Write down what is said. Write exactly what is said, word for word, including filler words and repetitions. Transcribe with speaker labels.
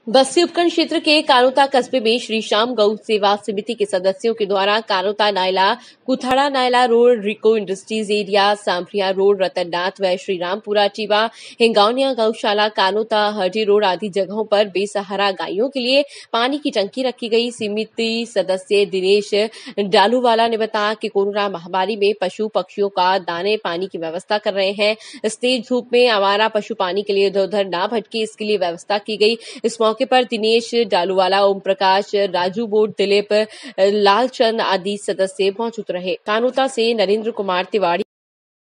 Speaker 1: बस्ती उपखंड क्षेत्र के कानोता कस्बे में श्री श्याम गौ सेवा समिति के सदस्यों के द्वारा Kanota Naila, Kuthada Naila road, RIICO industries area, Sambhariya road, Ratannath व श्री रामपुरा टीवा, हिंगौनिया गौशाला, कानोता हरडी रोड आदि जगहों पर बेसहारा गायों के लिए पानी की टंकी रखी गई। समिति सदस्य दिनेश डालूवाला ने बताया कि कोरोना महामारी में पशु पक्षियों का दाने पानी की व्यवस्था कर रहे हैं। इस तेज धूप में आवारा पशु पानी के लिए इधर उधर ना भटके, इसके लिए व्यवस्था की गई। इस मौके पर दिनेश डालूवाला, ओम प्रकाश, राजू बोट, दिलीप, लालचंद आदि सदस्य मौजूद रहे। कानोता से नरेंद्र कुमार तिवारी।